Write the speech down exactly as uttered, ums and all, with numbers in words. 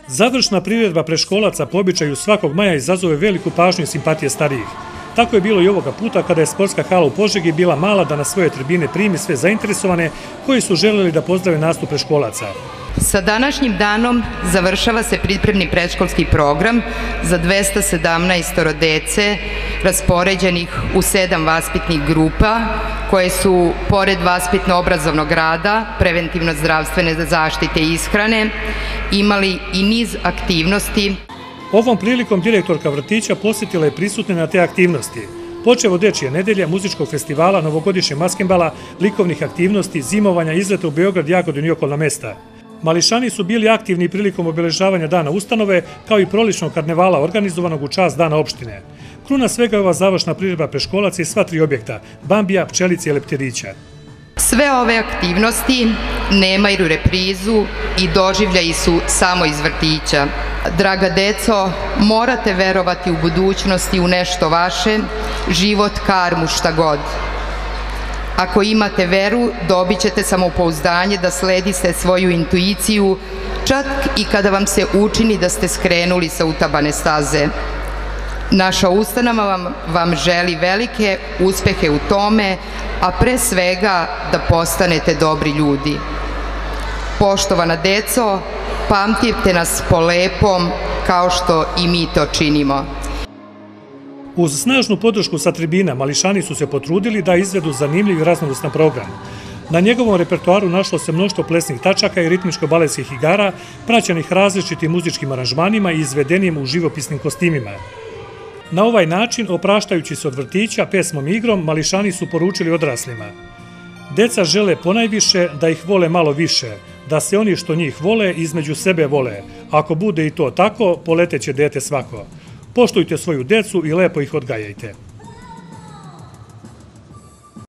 Završna priredba preškolaca po običaju svakog maja izazove veliku pažnju i simpatije starijih. Tako je bilo i ovoga puta kada je sportska hala u Požegi bila mala da na svoje tribine primi sve zainteresovane koji su želeli da pozdrave nastup preškolaca. Sa današnjim danom završava se pripremni predškolski program za dvesta sedamnaest dece raspoređenih u sedam vaspitnih grupa koje su, pored vaspitno-obrazovnog rada, preventivno-zdravstvene zaštite i ishrane, imali i niz aktivnosti. Ovom prilikom direktorka vrtića posjetila je prisutne na te aktivnosti. Počev od dečije nedelje, muzičkog festivala, novogodišnje maskembala, likovnih aktivnosti, zimovanja, izleta u Beograd, Jagodinu i okolna mesta. Mališani su bili aktivni prilikom obeležavanja dana ustanove, kao i proličnog karnevala organizovanog u čast dana opštine. Kruna svega je ova završna priredba preškolaca i sva tri objekta, Bambija, Pčelice i Leptirića. Sve ove aktivnosti nemaju reprizu i doživljaji su samo iz vrtića. Draga deco, morate verovati u budućnosti, u nešto vaše, život, karmu, šta god. Ako imate veru, dobit ćete samopouzdanje da sledite svoju intuiciju, čak i kada vam se učini da ste skrenuli sa utabane staze. Naša ustanova vam, vam želi velike uspehe u tome, a pre svega da postanete dobri ljudi. Poštovana deco, pamtite nas po lepom kao što i mi to činimo. Uz snažnu podršku sa tribina, Mališani su se potrudili da izvedu zanimljiv i raznovrstan program. Na njegovom repertoaru našlo se mnoštvo plesnih tačaka i ritmičko-baletskih igara, praćenih različitim muzičkim aranžmanima i izvedenim u živopisnim kostimima. Na ovaj način, opraštajući se od vrtića pesmom i igrom, Mališani su poručili odraslima. Deca žele ponajviše da ih vole malo više, da se oni što njih vole između sebe vole. Ako bude i to tako, poleteće dete svako. Poštujte svoju decu i lepo ih odgajajte.